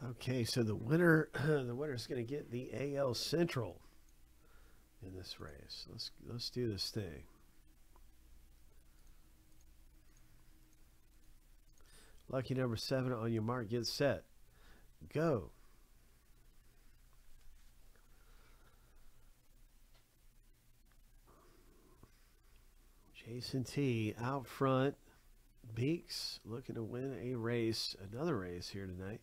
Okay, so the winner, the winner's going to get the AL Central in this race. Let's do this thing. Lucky number 7 on your mark. Get set. Go. Jason T out front. Beeks looking to win a race, another race here tonight.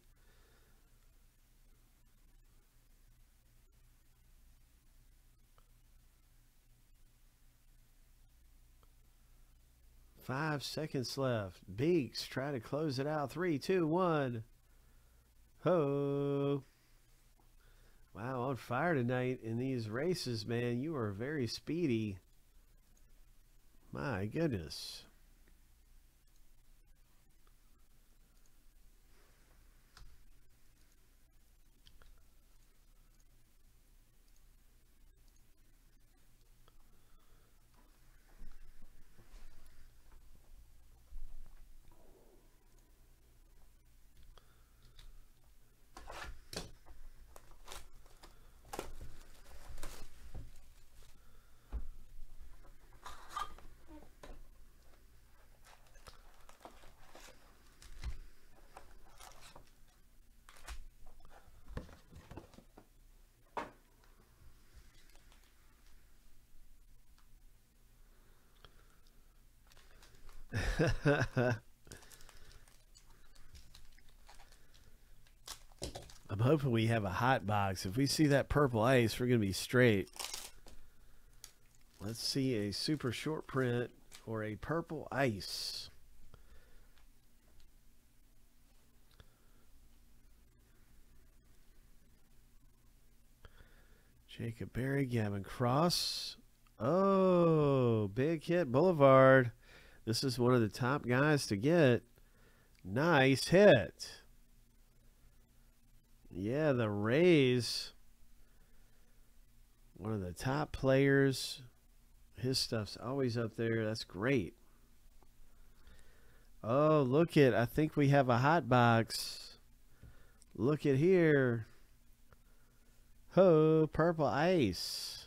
Five seconds left. Beeks try to close it out. 3, 2, 1. Ho. Wow, on fire tonight in these races, man. You are very speedy. My goodness. I'm hoping we have a hot box. If we see that purple ice, we're going to be straight. Let's see a super short print or a purple ice. Jacob Berry, Gavin Cross. Oh, big hit Boulevard. This is one of the top guys to get. Nice hit. Yeah, the Rays. One of the top players. His stuff's always up there. That's great. Oh, look at, I think we have a hot box. Look at here. Ho, purple ice.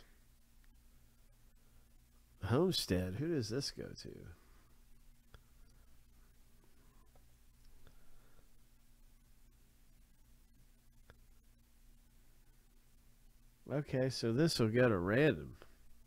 Homestead. Who does this go to? Okay, so this will go to random.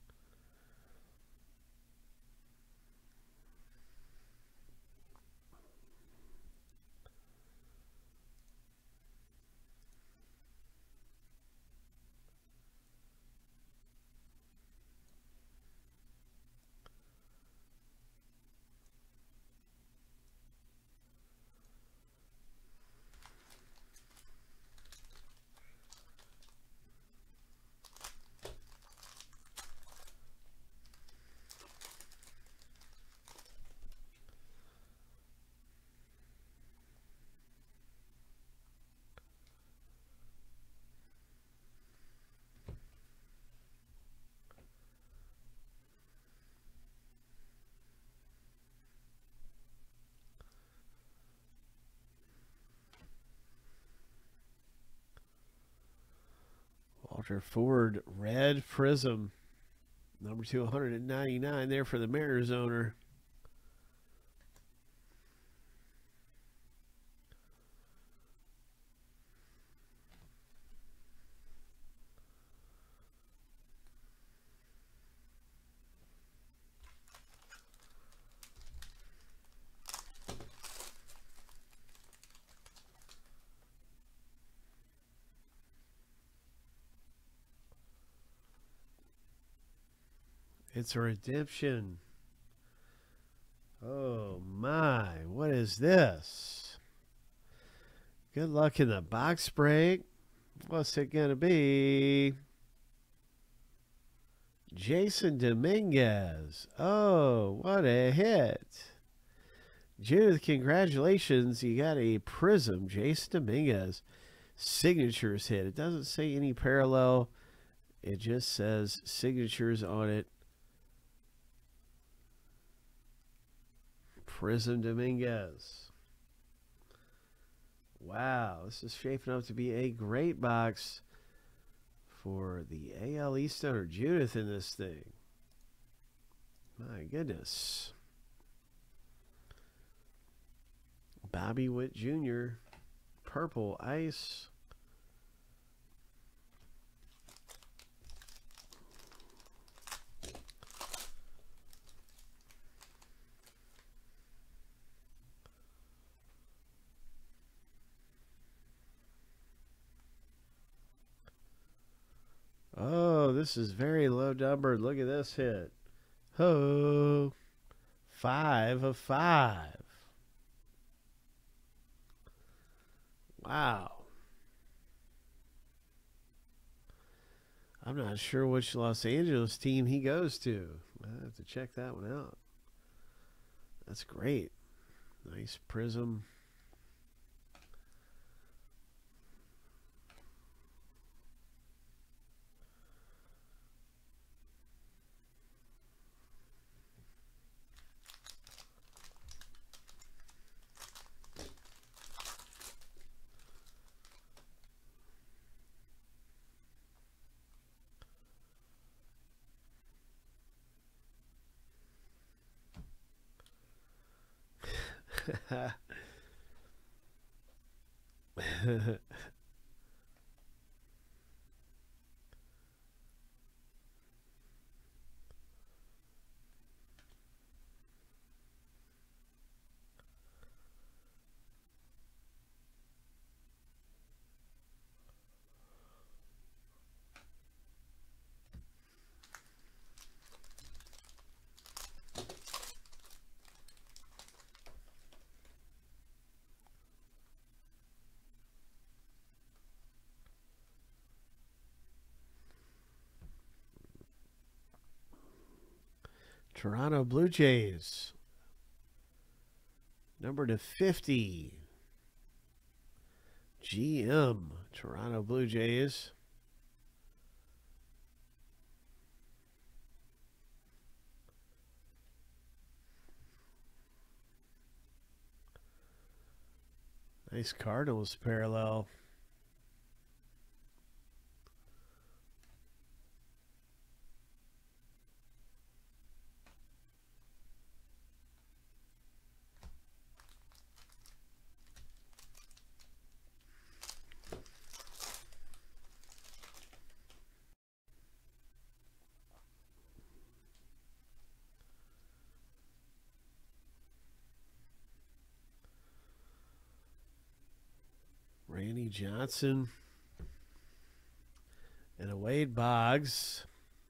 Walter Ford, red Prizm. Number 299 there for the Mariners owner. It's a redemption. Oh my, what is this? Good luck in the box break. What's it going to be? Jason Dominguez. Oh, what a hit. Judith, congratulations. You got a Prizm, Jason Dominguez. Signatures hit. It doesn't say any parallel. It just says signatures on it. Prizm Dominguez. Wow, this is shaping up to be a great box for the AL East owner, Judith, in this thing. My goodness. Bobby Witt Jr., Purple Ice. Oh, this is very low numbered. Look at this hit. Ho! 5 of 5. Wow. I'm not sure which Los Angeles team he goes to. I have to check that one out. That's great. Nice Prizm. Toronto Blue Jays. Number to 50. GM. Toronto Blue Jays. Nice Cardinals parallel. Randy Johnson and a Wade Boggs.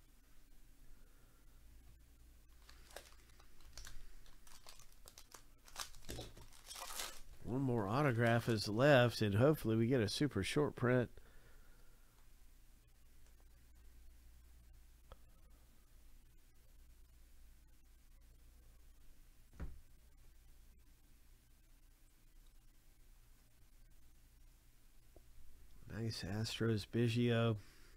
One more autograph is left, and hopefully we get a super short print. Nice Astros Biggio.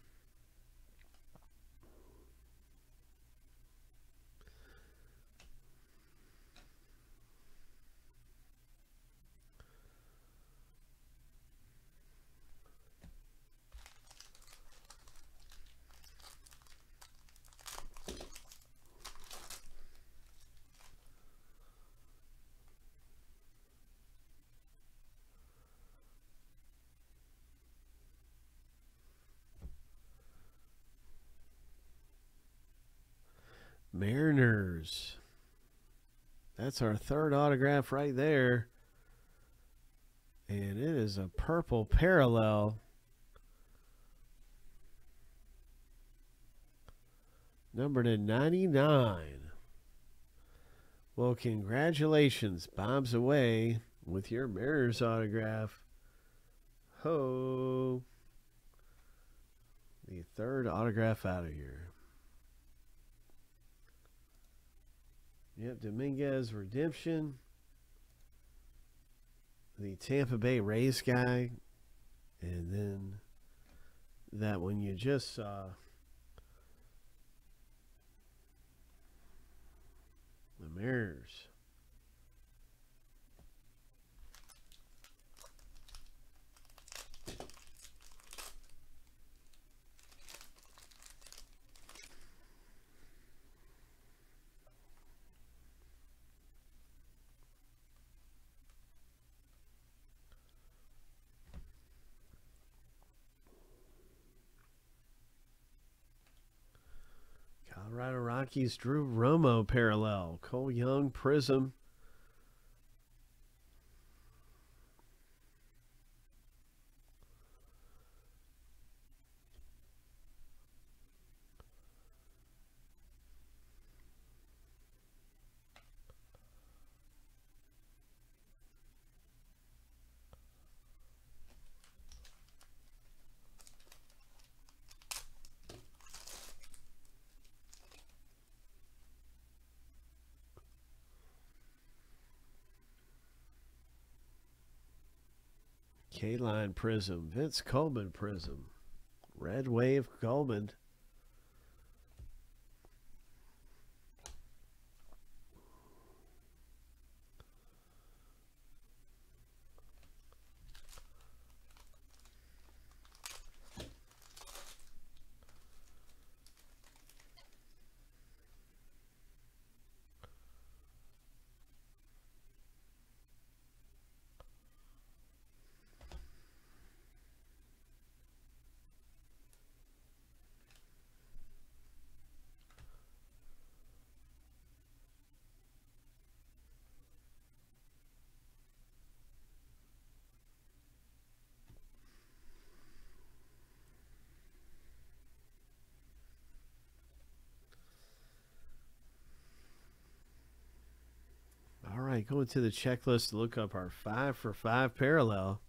Mariners. That's our third autograph right there. And it is a purple parallel. Numbered to 99. Well, congratulations. Bob's away with your Mariners autograph. Ho. The third autograph out of here. Yep, Dominguez Redemption. The Tampa Bay Rays guy. And then that one you just saw. The Mariners. Colorado Rockies, Drew Romo parallel. Cole Young, Prizm. K-Line Prizm. Vince Coleman Prizm. Red Wave Coleman. All right, going to the checklist to look up our 5 for 5 parallel.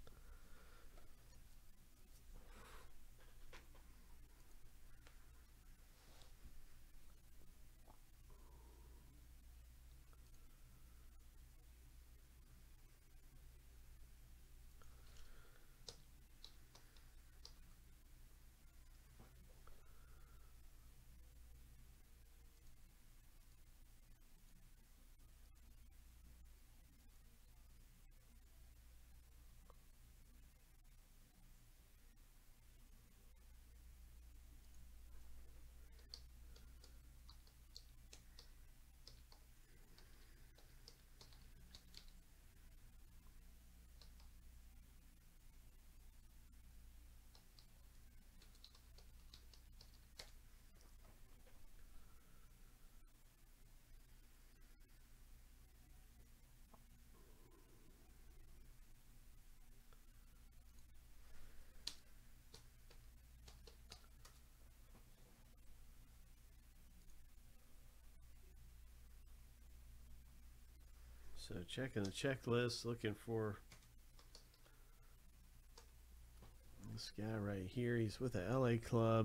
So checking the checklist, looking for this guy right here. He's with the LA club.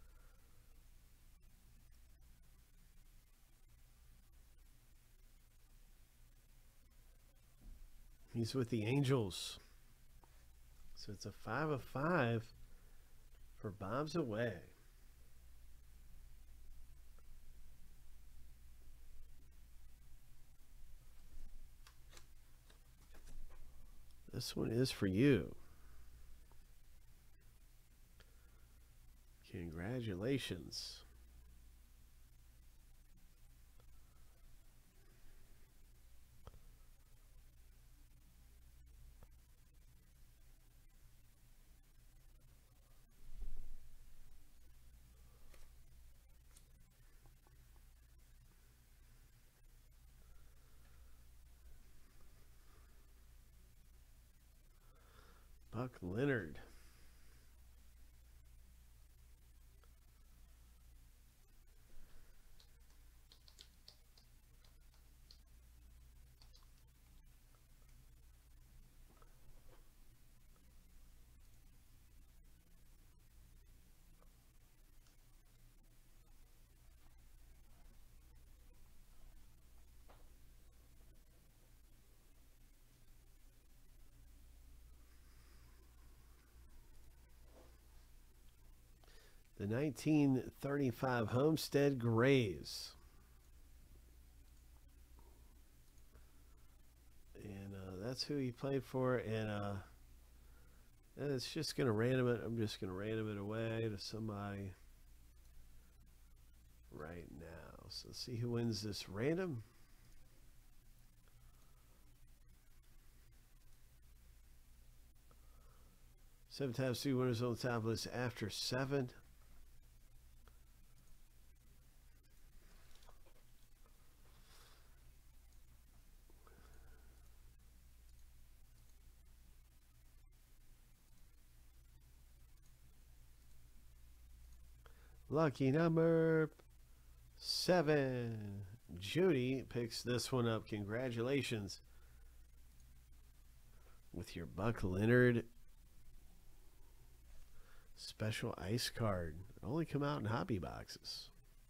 He's with the Angels. So it's a 5 of 5 for Bob's Away. This one is for you. Congratulations. Buck Leonard. The 1935 Homestead Grays. And that's who he played for. And it's just going to random it. I'm just going to random it away to somebody right now. So let's see who wins this random. Seven times two winners on the top list after 7. Lucky number 7. Judy picks this one up. Congratulations with your Buck Leonard special ice card. Only come out in hobby boxes.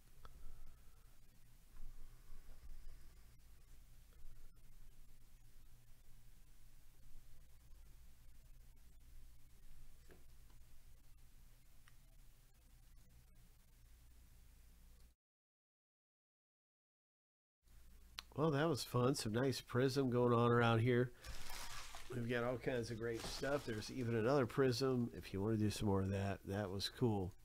Well, that was fun. Some nice Prizm going on around here. We've got all kinds of great stuff. There's even another Prizm if you want to do some more of that. That was cool.